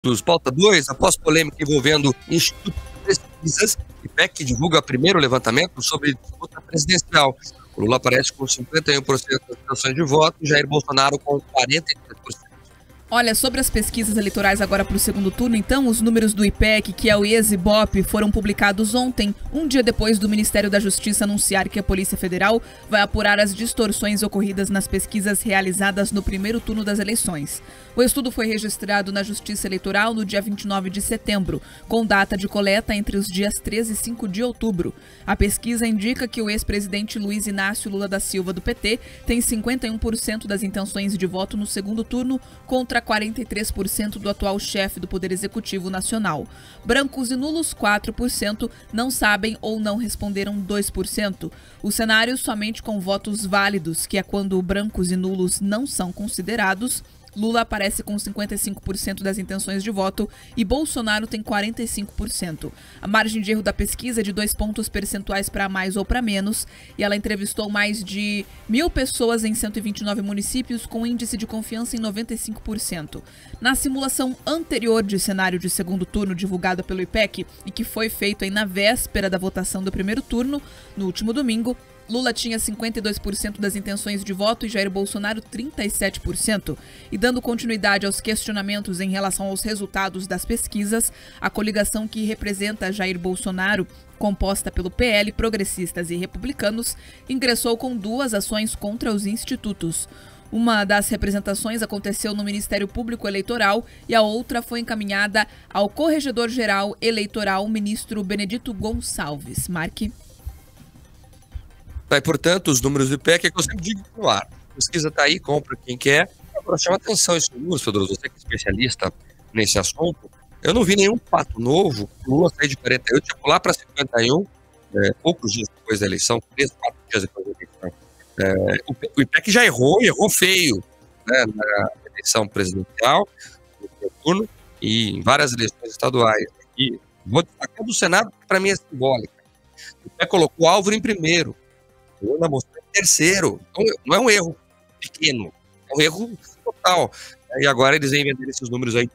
Pauta 2, após polêmica envolvendo Instituto de Pesquisas, IPEC divulga primeiro levantamento sobre disputa presidencial. O Lula aparece com 51% das intenções de voto e Jair Bolsonaro com 43%. Olha, sobre as pesquisas eleitorais agora para o segundo turno, então, os números do IPEC, que é o ex-Ibope, foram publicados ontem, um dia depois do Ministério da Justiça anunciar que a Polícia Federal vai apurar as distorções ocorridas nas pesquisas realizadas no primeiro turno das eleições. O estudo foi registrado na Justiça Eleitoral no dia 29 de setembro, com data de coleta entre os dias 13 e 5 de outubro. A pesquisa indica que o ex-presidente Luiz Inácio Lula da Silva, do PT, tem 51% das intenções de voto no segundo turno, contra 43% do atual chefe do Poder Executivo Nacional. Brancos e nulos, 4%, não sabem ou não responderam 2%. O cenário somente com votos válidos, que é quando brancos e nulos não são considerados. Lula aparece com 55% das intenções de voto e Bolsonaro tem 45%. A margem de erro da pesquisa é de 2 pontos percentuais para mais ou para menos, e ela entrevistou mais de 1.000 pessoas em 129 municípios com índice de confiança em 95%. Na simulação anterior de cenário de segundo turno divulgada pelo IPEC e que foi feito aí na véspera da votação do primeiro turno, no último domingo, Lula tinha 52% das intenções de voto e Jair Bolsonaro 37%. E dando continuidade aos questionamentos em relação aos resultados das pesquisas, a coligação que representa Jair Bolsonaro, composta pelo PL, progressistas e republicanos, ingressou com 2 ações contra os institutos. Uma das representações aconteceu no Ministério Público Eleitoral e a outra foi encaminhada ao Corregedor-Geral Eleitoral, ministro Benedito Gonçalves. Marque. E, portanto, os números do IPEC é que eu sempre digo no ar. A pesquisa está aí, compra quem quer. Agora, chama atenção esses números, Fedoroso, você que é especialista nesse assunto. Eu não vi nenhum fato novo. O Lula saiu de 48, ia pular para 51, poucos dias depois da eleição, 3, 4 dias depois da eleição. O IPEC já errou, e errou feio, né, na eleição presidencial, no primeiro turno, e em várias eleições estaduais. E vou destacar do Senado, que para mim é simbólica. O IPEC colocou o Álvaro em primeiro. Lula mostrou em terceiro. Então, não é um erro pequeno, é um erro total. E agora eles vêm vender esses números aí.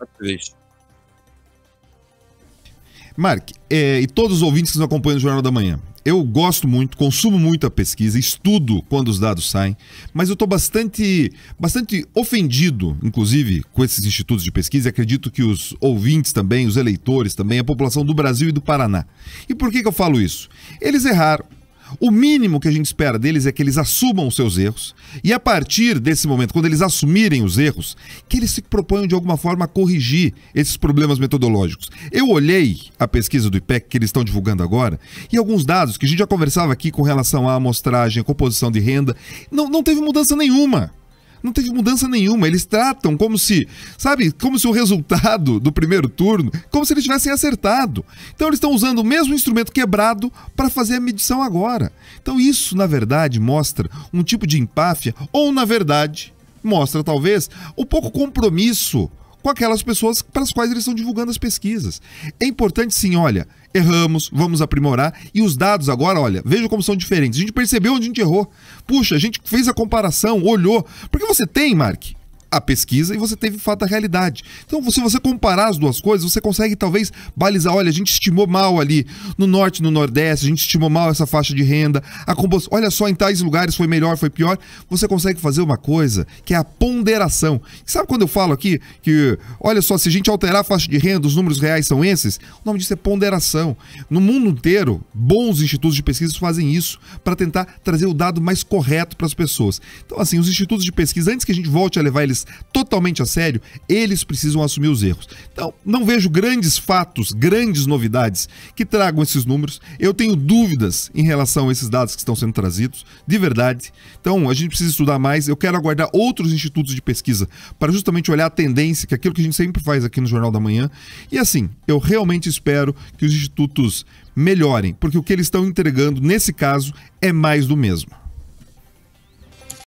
Mark, e todos os ouvintes que nos acompanham no Jornal da Manhã, eu gosto muito, consumo muito a pesquisa, estudo quando os dados saem, mas eu estou bastante ofendido, inclusive, com esses institutos de pesquisa, e acredito que os ouvintes também, os eleitores também, a população do Brasil e do Paraná. E por que eu falo isso? Eles erraram. O mínimo que a gente espera deles é que eles assumam os seus erros e a partir desse momento, quando eles assumirem os erros, que eles se proponham de alguma forma a corrigir esses problemas metodológicos. Eu olhei a pesquisa do IPEC que eles estão divulgando agora e alguns dados que a gente já conversava aqui com relação à amostragem, à composição de renda, não teve mudança nenhuma. Não teve mudança nenhuma, eles tratam como se, sabe, como se o resultado do primeiro turno, como se eles tivessem acertado. Então eles estão usando o mesmo instrumento quebrado para fazer a medição agora. Então isso, na verdade, mostra um tipo de empáfia, ou na verdade, mostra talvez um pouco compromisso com aquelas pessoas para as quais eles estão divulgando as pesquisas. É importante sim, olha, erramos, vamos aprimorar, e os dados agora, olha, veja como são diferentes. A gente percebeu onde a gente errou. Puxa, a gente fez a comparação, olhou. Porque você tem, Mark, a pesquisa e você teve o fato da realidade. Então, se você comparar as duas coisas, você consegue talvez balizar, olha, a gente estimou mal ali no norte e no nordeste, a gente estimou mal essa faixa de renda, olha só, em tais lugares foi melhor, foi pior. Você consegue fazer uma coisa que é a ponderação. Sabe quando eu falo aqui que, olha só, se a gente alterar a faixa de renda, os números reais são esses? O nome disso é ponderação. No mundo inteiro, bons institutos de pesquisa fazem isso para tentar trazer o dado mais correto para as pessoas. Então, assim, os institutos de pesquisa, antes que a gente volte a levar eles totalmente a sério, eles precisam assumir os erros. Então, não vejo grandes fatos, grandes novidades que tragam esses números. Eu tenho dúvidas em relação a esses dados que estão sendo trazidos, de verdade. Então, a gente precisa estudar mais. Eu quero aguardar outros institutos de pesquisa para justamente olhar a tendência, que é aquilo que a gente sempre faz aqui no Jornal da Manhã. E assim, eu realmente espero que os institutos melhorem, porque o que eles estão entregando, nesse caso, é mais do mesmo.